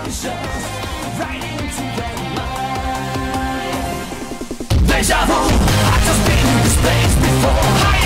right into your mind. Deja vu, I've just been in this place before.